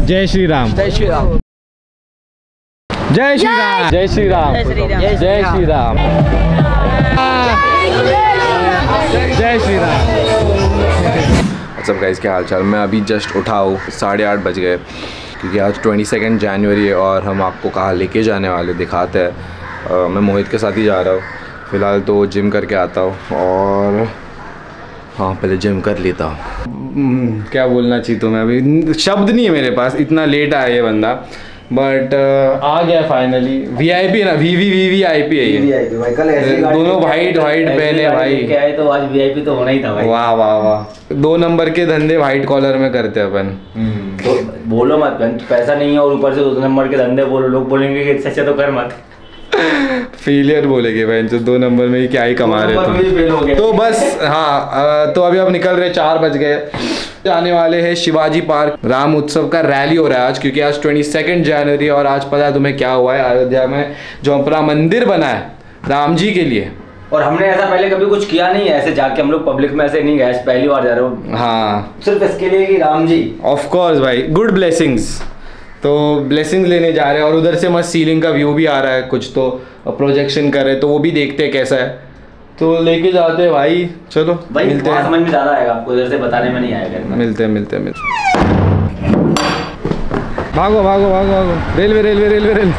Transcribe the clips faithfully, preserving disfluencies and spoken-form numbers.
जय श्री राम। जय श्री राम। जय श्री राम। जय श्री राम। जय श्री राम। जय श्री राम। जय श्री राम। सब गाइस क्या हाल चाल। मैं अभी जस्ट उठा हूँ, साढ़े आठ बज गए क्योंकि आज ट्वेंटी सेकेंड जनवरी है और हम आपको कहाँ लेके जाने वाले दिखाते हैं। मैं मोहित के साथ ही जा रहा हूँ फ़िलहाल, तो जिम करके आता हूँ और हाँ पहले जिम कर लेता हूँ। क्या बोलना चाहिए तुम्हें, अभी शब्द नहीं है मेरे पास, इतना लेट आया ये बंदा, बट uh, आ गया फाइनली। वीआईपी ना, V V V V I P है ये, कल ऐसे दोनों वाइट वाइट पहने भाई। क्या है तो आज वीआईपी तो होना ही था भाई। वाह वाह वाह, दो नंबर के धंधे वाइट कॉलर में करते अपन। तो बोलो मत, पैसा नहीं है और ऊपर से दो नंबर के धंधे बोलो, लोग बोलेंगे कि अच्छा तो कर मत। फेलियर बोलेंगे भाई, जो दो नंबर में ही क्या ही कमा रहे थे। तो बस हाँ, तो अभी अब निकल रहे, चार बज गए, जाने वाले हैं शिवाजी पार्क। राम उत्सव का रैली हो रहा है आज, क्योंकि आज ट्वेंटी सेकेंड जनवरी और आज पता है तुम्हें क्या हुआ है, अयोध्या में जो अपना मंदिर बना है राम जी के लिए। और हमने ऐसा पहले कभी कुछ किया नहीं है, ऐसे जाके हम लोग पब्लिक में ऐसे नहीं गए, पहली बार जा रहे हो। हाँ सिर्फ इसके लिए कि राम जी, ऑफ कोर्स भाई, गुड ब्लेसिंग्स। तो ब्लेसिंग्स लेने जा रहे हैं और उधर से मस्त सीलिंग का व्यू भी आ रहा है, कुछ तो प्रोजेक्शन कर रहे, तो वो भी देखते हैं कैसा है, तो लेके जाते हैं भाई। चलो भाई मिलते हैं, समझ में ज़्यादा आएगा आपको, इधर से बताने में नहीं आएगा। मिलते हैं मिलते हैं मिलते भागो भागो भागो भागो, रेलवे रेलवे रेलवे रेलवे।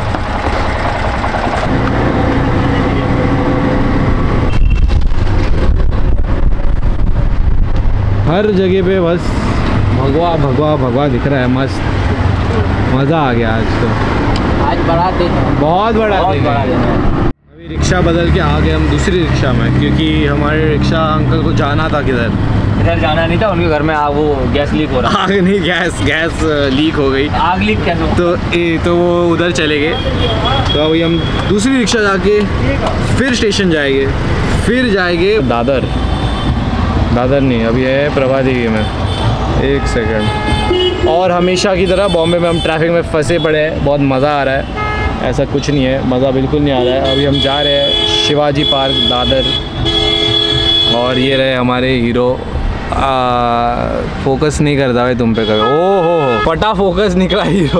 हर जगह पे बस भगवा भगवा भगवा दिख रहा है, मस्त मज़ा आ गया आज तो। आज बड़ा दिन, बहुत बड़ा दिन है। अभी रिक्शा बदल के आ गए हम दूसरी रिक्शा में, क्योंकि हमारे रिक्शा अंकल को जाना था किधर, इधर जाना नहीं था, उनके घर में आग, वो गैस लीक हो रहा। आग नहीं, गैस गैस लीक हो गई। आग लीक कैसे? तो ए, तो वो उधर चले गए, तो अभी हम दूसरी रिक्शा जाके फिर स्टेशन जाएंगे, फिर जाएंगे दादर। दादर नहीं, अभी है प्रभा देवी में। एक सेकंड। और हमेशा की तरह बॉम्बे में हम ट्रैफिक में फंसे पड़े हैं, बहुत मज़ा आ रहा है। ऐसा कुछ नहीं है, मज़ा बिल्कुल नहीं आ रहा है। अभी हम जा रहे हैं शिवाजी पार्क दादर, और ये रहे हमारे हीरो। आ, फोकस नहीं करता भाई तुम पे कभी, ओ हो हो फटा फोकस निकला हीरो।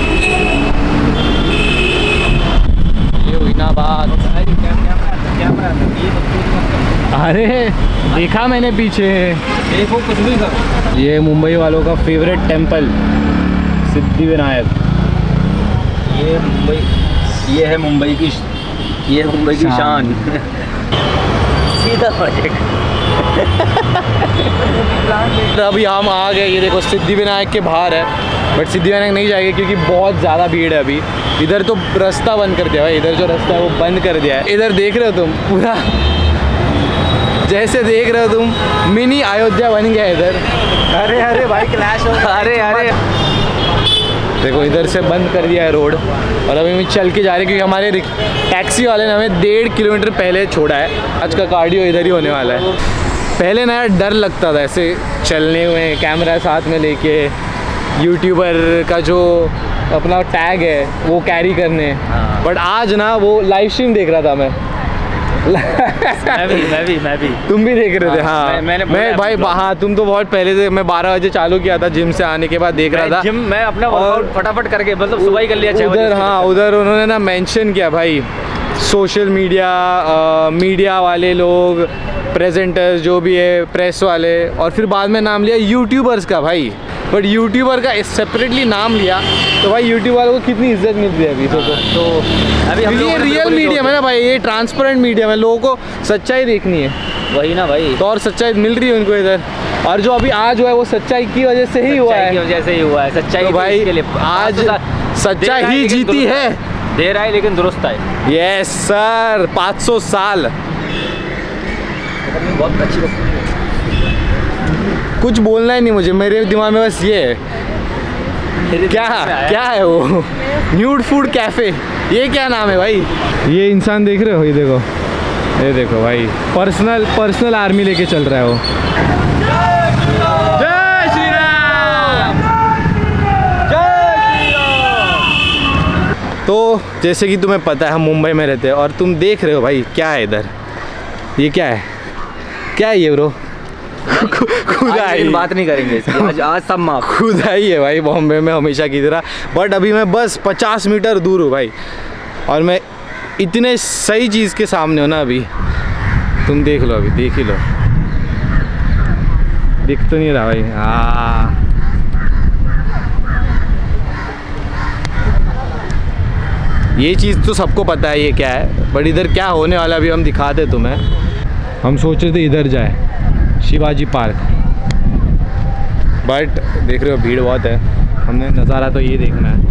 ये हुई ना बात। अरे देखा मैंने पीछे, देखो कुछ भी करो। ये मुंबई वालों का फेवरेट टेंपल सिद्धि विनायक। ये मुंबई, ये है मुंबई की, ये है मुंबई की शान। सीधा अभी हम आ गए, ये देखो सिद्धि विनायक के बाहर है, बट सिद्धि विनायक नहीं जाएंगे क्योंकि बहुत ज़्यादा भीड़ है अभी। इधर तो रास्ता बंद कर दिया भाई, इधर जो रास्ता है वो बंद कर दिया है। इधर देख रहे हो तुम, पूरा जैसे देख रहे हो तुम मिनी अयोध्या बन गया इधर। अरे अरे भाई क्लैश हो, अरे अरे देखो इधर से बंद कर दिया है रोड, और अभी हम चल के जा रहे हैं क्योंकि हमारे टैक्सी वाले ने हमें डेढ़ किलोमीटर पहले छोड़ा है। आज का कार्डियो इधर ही होने वाला है। पहले ना डर लगता था ऐसे चलने में, कैमरा साथ में लेके, यूट्यूबर का जो अपना टैग है वो कैरी करने, बट आज ना वो लाइव स्ट्रीम देख रहा था मैं। मैं भी मैं भी मैं भी तुम भी देख रहे थे? हाँ, मैं, मैंने मैं भाई हाँ, तुम तो बहुत पहले से, मैं बारह बजे चालू किया था जिम से आने के बाद देख रहा था। जिम मैं अपना वर्कआउट फटाफट करके, मतलब सुबह ही कर लिया छह बजे। उधर हाँ, उधर उन्होंने ना मेंशन किया भाई, सोशल मीडिया आ, मीडिया वाले लोग, प्रेजेंटर्स जो भी है, प्रेस वाले, और फिर बाद में नाम लिया यूट्यूबर्स का भाई। बट यूट्यूबर का सेपरेटली नाम लिया तो भाई यूट्यूब वालों को कितनी इज्जत मिलती है अभी। तो तो अभी हम ये रियल मीडियम है ना भाई, ये ट्रांसपेरेंट मीडियम है, लोगों को सच्चाई देखनी है। वही ना भाई, तो और सच्चाई मिल रही है उनको इधर, और जो अभी आज हुआ है वो सच्चाई की वजह से ही हुआ है, की वजह से ही हुआ है। सच्चाई तो भाई के लिए आज सच्चाई ही जीती है। देर आए लेकिन दुरुस्त आए। यस सर, पाँच सौ साल। बहुत अच्छी बात। कुछ बोलना ही नहीं मुझे, मेरे दिमाग में बस ये है। क्या क्या है वो न्यूड फूड कैफे, ये क्या नाम है भाई? ये इंसान देख रहे हो, ये देखो, ये देखो भाई, पर्सनल पर्सनल आर्मी लेके चल रहा है वो। जय श्री राम, जय श्री राम। तो जैसे कि तुम्हें पता है हम मुंबई में रहते हैं, और तुम देख रहे हो भाई क्या है इधर, ये क्या है, क्या है ये ब्रो? खुदाई बात नहीं करेंगे इसकी, आज आज सब माफ। खुदाई है भाई बॉम्बे में हमेशा की तरह। बट अभी मैं बस पचास मीटर दूर हूँ भाई, और मैं इतने सही चीज़ के सामने हो ना अभी। तुम देख लो, अभी देख ही लो, दिख तो नहीं रहा भाई। हाँ ये चीज़ तो सबको पता है ये क्या है, बट इधर क्या होने वाला अभी हम दिखाते तुम्हें। हम सोच रहे थे इधर जाए, शिवाजी पार्क, बट देख रहे हो भीड़ बहुत है। हमने नज़ारा तो ये देखना है।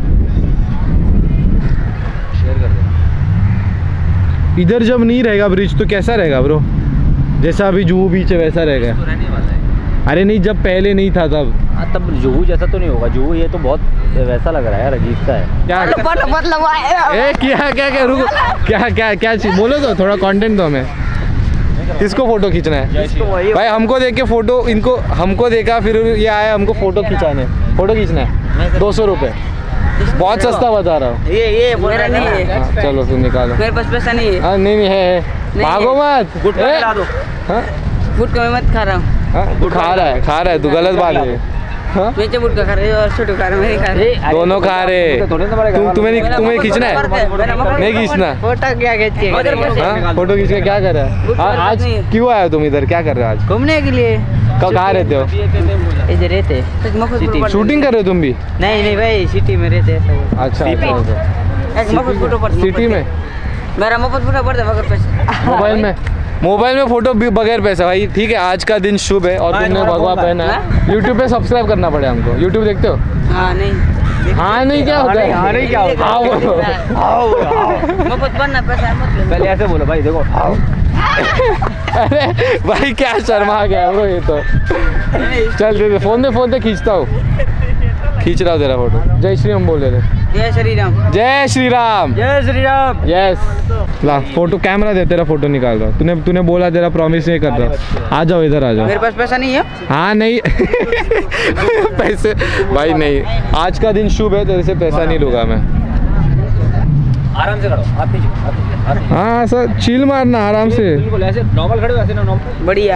शेयर कर दो। इधर जब नहीं रहेगा ब्रिज तो कैसा रहेगा ब्रो? जैसा अभी जुहू बीच है वैसा रहेगा? तो रहने वाला है। अरे नहीं, जब पहले नहीं था तब। हाँ तब जुहू जैसा तो नहीं होगा। जुहू ये तो बहुत वैसा लग रहा है यार, अजीब सा है। क्या ए, क्या क्या क्या रुको, क्या क्या क्या चीज बोलो तो, थोड़ा कंटेंट दो हमें। किसको फोटो खींचना है भाई? हमको देख के फोटो, इनको हमको देखा फिर ये आया हमको फोटो खिंचाने। फोटो खींचना है दो सौ रुपये, बहुत सस्ता बता रहा हूँ। ये ये मेरा नहीं है, हाँ, चलो फिर निकालो। मेरे पास पैसा नहीं है। हाँ नहीं नहीं है, है। भागो मत। गुटखा ए, खिला दो। हाँ गुटखा मैं मत खा रहा हूँ। हाँ, तू खा रहा है, खा रहा है तू, गलत बात है। हाँ मैं जब गुटखा खा रही हूँ और छोटू खा रहा हूँ, मैं नहीं खा रही। दोनों खा रहे। तुम तुम्हें नहीं, तुम्हें खींचना है? नहीं खींचना। फोटो क्या खींचे? हाँ फोटो खींच के क्या कर रहा है? हाँ, आज क्यों आए हो तुम इधर, क्या कर रहे हो आज? घूमने के लिए। कब कहाँ रहते हो? इधर रहते। शूटिंग कर रहे हो तुम भी? नहीं नहीं भाई, सिटी में रहते हैं। अच्छा अच्छा। मुफ्त फोटो पड़ता। सिटी में मेरा मुफ्त फोटो पड़ता है बगैर पैसे। मोबाइल में, मोबाइल में फोटो भी बगैर पैसा भाई। ठीक है, आज का दिन शुभ है और तुमने भगवा पहना है। यूट्यूब पे सब्सक्राइब करना पड़े हमको। यूट्यूब देखते हो? हाँ नहीं। हाँ नहीं क्या होता है? हाँ नहीं क्या होता है? हाँ बोलो। मुफ्त बनना पैसा है मत। पहले ऐसे बोलो भाई, देखो। अरे भाई क्या शर्मा गया ब्रो ये तो। चल दे दे, फोन दे, फोन दे, खींचता हूँ, खींच रहा हूँ तेरा फोटो। जय श्री राम बोल रहे थे। जय श्री राम। जय श्री राम। जय श्री राम। यस। ला फोटो, कैमरा दे, तेरा फोटो निकाल रहा हूँ। तूने तूने बोला तेरा प्रॉमिस नहीं कर रहा। आ जाओ इधर, आ जाओ। मेरे पास पैसा नहीं है। हाँ नहीं पैसे भाई नहीं, आज का दिन शुभ है, तेरे से पैसा नहीं लूँगा मैं। आराम से खड़ो, हाथ नीचे, हाथ नीचे, हाथ नीचे। हाँ सर, चिल मारना आराम से। बिल्कुल ऐसे नॉर्मल खड़े हो, ऐसे ना नॉर्मल। बढ़िया।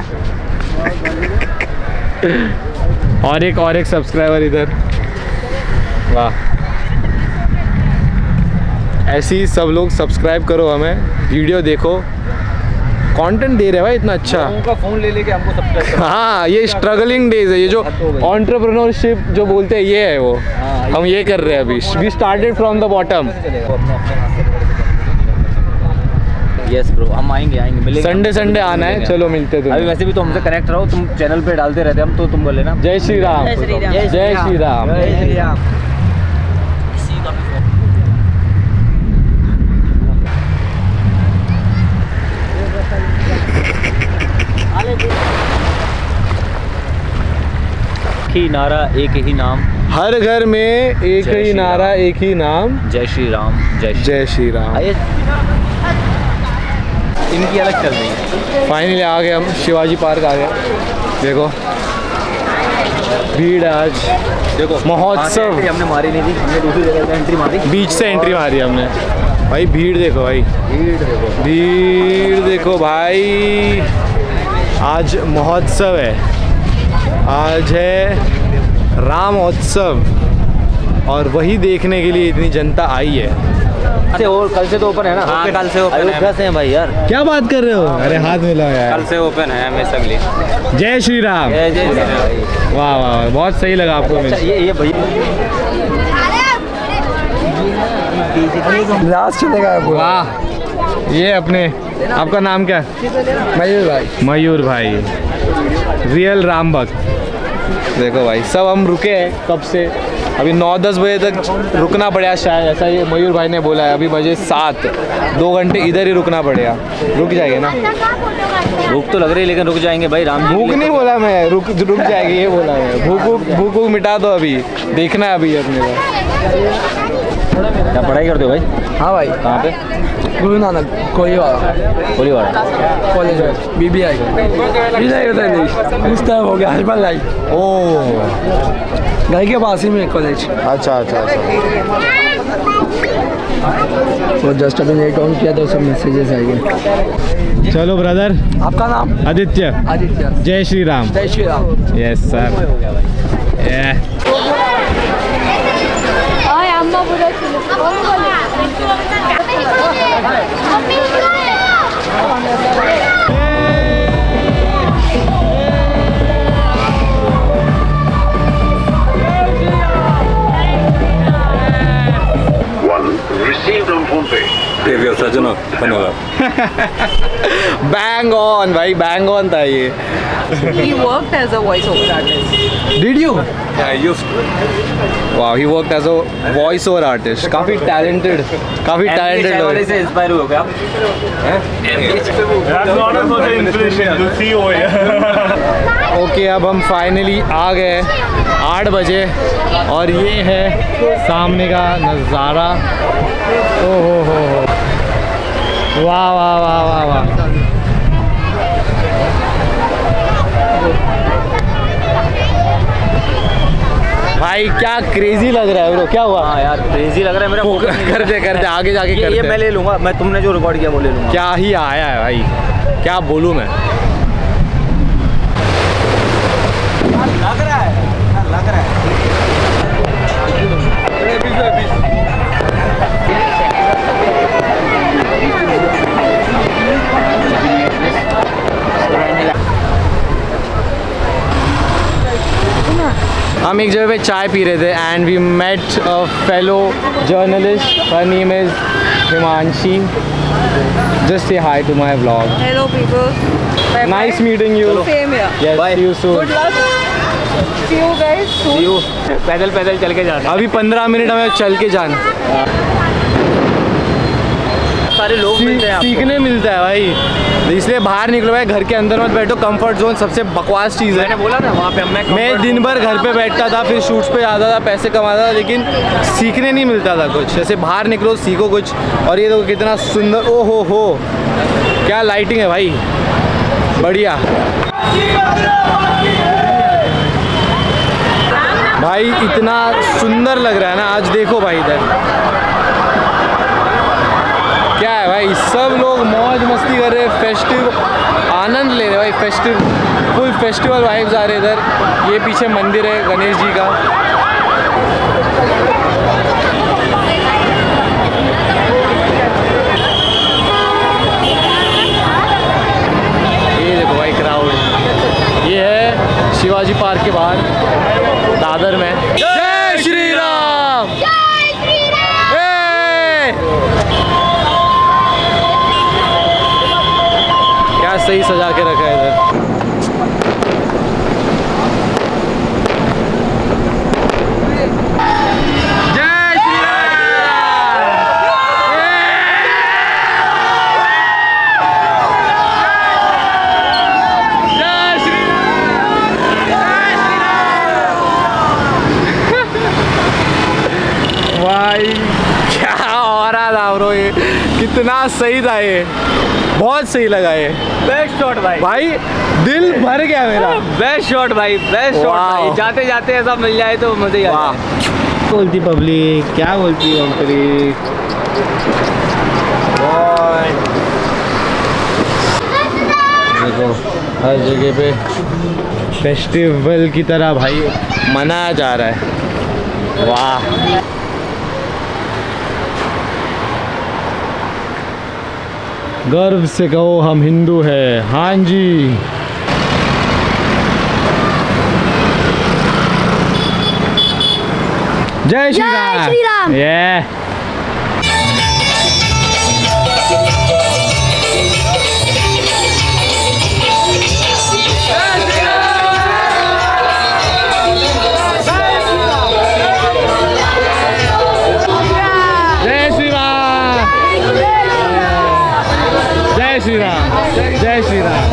और एक और एक सब्सक्राइबर इधर। वाह, ऐसे ही सब लोग सब्सक्राइब करो हमें, वीडियो देखो, कंटेंट दे रहे हैं भाई इतना अच्छा। उनका फोन ले लेके हमको सब्सक्राइब करो। हाँ ये स्ट्रगलिंग डेज है, ये जो एंटरप्रेन्योरशिप जो बोलते हैं ये है वो। हम ये कर रहे हैं अभी। We started from the bottom. Yes bro, हम आएंगे आएंगे मिलेंगे। संडे संडे आना है, चलो मिलते हैं। अभी वैसे भी तो हमसे कनेक्ट रहो, तुम चैनल पे डालते रहते हम, तो तुम बोले ना। जय श्री राम। जय श्री राम। जय श्री राम। जय श्री राम। ही नारा एक ही नाम, हर घर में एक जय ही श्री नारा, राम। एक ही नाम, जय श्री राम। जय श्री जय श्री राम। आइए, इनकी अलग चल रही है। फाइनली आ गए हम, शिवाजी पार्क आ गए। देखो भीड़ आज, देखो महोत्सव। एंट्री हमने मारी नहीं थी, हमने दूसरी जगह से एंट्री मारी। बीच से एंट्री मारी हमने भाई। भीड़ देखो भाई, भीड़ देखो, भीड़ देखो भाई। आज महोत्सव है, आज है रामोत्सव, और वही देखने के लिए इतनी जनता आई है। से और कल से तो ओपन है ना? हाँ, कल से open है। अयोध्या से हैं भाई यार। क्या बात कर रहे हो? अरे हाथ मिलाओ यार। कल से ओपन है हमेशा के लिए। जय श्री राम। जय जय श्री राम। वाह वाह वाह, बहुत सही लगा आपको। अच्छा, ये ये भैया लास्ट चलेगा। वाह, ये अपने, आपका नाम क्या है? मयूर भाई। मयूर भाई, रियल राम भक्त। देखो भाई, सब हम रुके हैं कब से, अभी नौ दस बजे तक रुकना पड़ेगा शायद, ऐसा ये मयूर भाई ने बोला है। अभी बजे सात, दो घंटे इधर ही रुकना पड़ेगा। रुक जाएंगे ना? भूख तो लग रही है लेकिन रुक जाएंगे भाई। राम भूख नहीं बोला मैं, रुक रुक जाएगी ये बोला मैं। भूख भूख भूख भूख मिटा दो, अभी देखना है अभी अपने को। क्या पढ़ाई करते हो भाई? हाँ भाई। कहाँ पे? गुरु नानक कोलीवाड़ा कोलीवाड़ा कॉलेज में, बी बी आई मुस्ताब हो गया हजबल लाई। ओ घर के पास ही में कॉलेज। अच्छा अच्छा अच्छा। और जस्ट अभी नेट ऑन किया तो सब मैसेजेस आए गए। चलो ब्रदर, आपका नाम? आदित्य। आदित्य। जय श्री राम। जय Shri Ram. Yes sir. Received on phone pay. Bang on भाई, बैंग ऑन था ये। He worked as a voiceover artist. Did you? Yeah, I used to. Wow, he worked as a voice over artist. काफी talented, काफी talented लोग। से inspire हो गया। Okay, अब हम फाइनली आ गए आठ बजे और ये है सामने का नज़ारा। ओ हो हो हो, वाह वाह वाह वाह वाह। भाई क्या क्रेजी लग रहा है ब्रो, क्या हुआ? हाँ यार क्रेजी लग रहा है मेरा। करते करते आगे जाके ये, करते ये मैं ले लूँगा, मैं तुमने जो रिकॉर्ड किया वो ले लूँगा। क्या ही आया है भाई, क्या बोलूँ मैं। लग रहा है, लग रहा है। हम एक जगह पे चाय पी रहे थे and we met a fellow journalist, her name is Himanshi. Just say hi to my vlog. Hello people. Nice meeting you. Same here. Yes, see you soon. Good luck. See you guys soon. पैदल पैदल चल के जाना। अभी पंद्रह minute हमें चल के जाना। सारे लोग मिलते हैं, सीखने मिलता है भाई, इसलिए बाहर निकलो भाई, घर के अंदर मत बैठो। कंफर्ट जोन सबसे बकवास चीज़ है। मैंने बोला ना वहाँ पे मैं मैं दिन भर घर पे बैठता था, फिर शूट्स पे जाता था, पैसे कमाता था, लेकिन सीखने नहीं मिलता था कुछ। जैसे बाहर निकलो, सीखो कुछ। और ये देखो कितना सुंदर, ओ हो हो, क्या लाइटिंग है भाई, बढ़िया भाई, इतना सुंदर लग रहा है ना आज। देखो भाई इधर क्या है भाई, सब लोग मौज मस्ती कर रहे हैं, फेस्टिव आनंद ले रहे हैं भाई, फेस्टिव फुल फेस्टिवल वाइब्स आ रहे इधर। ये पीछे मंदिर है गणेश जी का। ये देखो भाई क्राउड, ये है शिवाजी पार्क के बाहर दादर में। जय श्री राम। जय श्री राम। क्या सही सजा के रखा है इधर। जय श्री राम। जय श्री राम। भाई क्या हो रहा था ब्रो, ये कितना सही था, ये बहुत सही लगा ये। बेस्ट शॉट भाई, भाई दिल भर गया मेरा। बेस्ट शॉट भाई, बेस्ट शॉट भाई। जाते जाते ऐसा मिल जाए तो मजे ही आ जाए। बोलती पब्लिक, क्या बोलती है पब्लिक। देखो हर जगह पे फेस्टिवल की तरह भाई मनाया जा रहा है। वाह, गर्व से कहो हम हिंदू हैं। हाँ जी। जय श्री राम। जय श्री राम। ये जय श्री राम। जय श्री राम। जय श्री राम।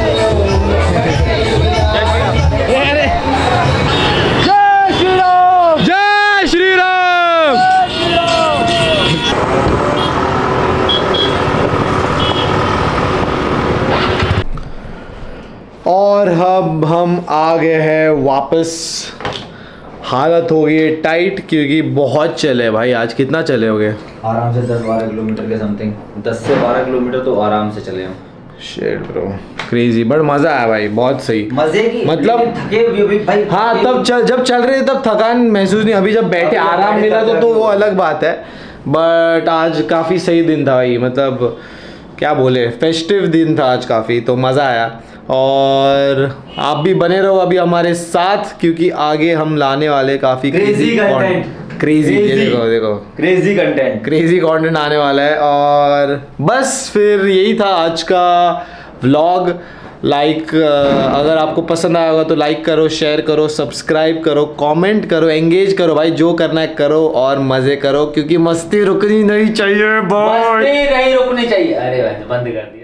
अरे जय श्री राम। जय श्री राम। और अब हम आ गए हैं वापस हालत हो गई है टाइट क्योंकि बहुत चले भाई। आज कितना चले हो गए? आराम से दस बारह किलोमीटर के समथिंग, दस से बारह किलोमीटर तो आराम से चले हम। शेट ब्रो क्रेजी, बट मजा आया भाई, बहुत सही मजे की मतलब थके हुए भी भाई। हाँ तब चल जब चल रहे थे तब थकान महसूस नहीं, अभी जब बैठे आराम मिला तो तो वो अलग बात है। बट आज काफ़ी सही दिन था भाई, मतलब क्या बोले फेस्टिव दिन था आज काफ़ी, तो मज़ा आया। और आप भी बने रहो अभी हमारे साथ क्योंकि आगे हम लाने वाले काफ़ी क्रेजी कंटेंट, क्रेजी देखो देखो क्रेजी कंटेंट क्रेजी कंटेंट आने वाला है। और बस फिर यही था आज का व्लॉग। लाइक अगर आपको पसंद आया होगा तो लाइक करो, शेयर करो, सब्सक्राइब करो, कमेंट करो, एंगेज करो भाई, जो करना है करो और मज़े करो क्योंकि मस्ती रुकनी नहीं चाहिए। मस्ती नहीं रुकनी चाहिए। अरे भाई बंद कर दिया।